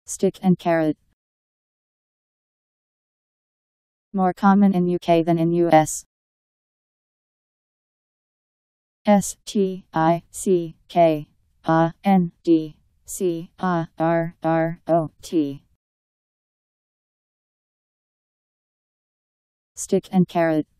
Stick and carrot. More common in UK than in US. STICKANDCARROT. Stick and carrot.